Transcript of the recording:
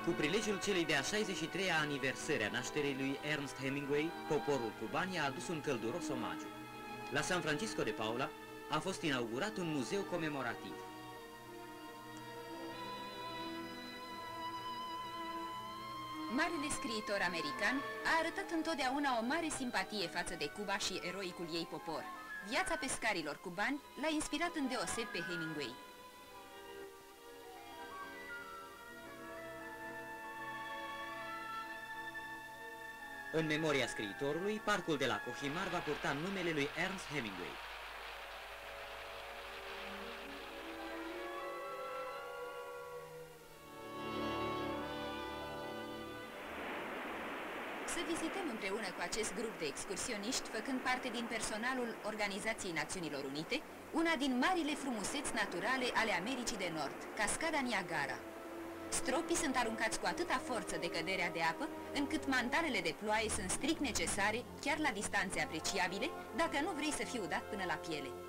Cu prilejul celei de-a 63-a aniversări a nașterii lui Ernest Hemingway, poporul cuban i-a adus un călduros omagiu. La San Francisco de Paula a fost inaugurat un muzeu comemorativ. Marele scriitor american a arătat întotdeauna o mare simpatie față de Cuba și eroicul ei popor. Viața pescarilor cubani l-a inspirat îndeoseb pe Hemingway. În memoria scriitorului, parcul de la Cochimar va purta numele lui Ernest Hemingway. Să vizităm împreună cu acest grup de excursioniști, făcând parte din personalul Organizației Națiunilor Unite, una din marile frumuseți naturale ale Americii de Nord, cascada Niagara. Stropii sunt aruncați cu atâta forță de căderea de apă, încât mantalele de ploaie sunt strict necesare, chiar la distanțe apreciabile, dacă nu vrei să fii udat până la piele.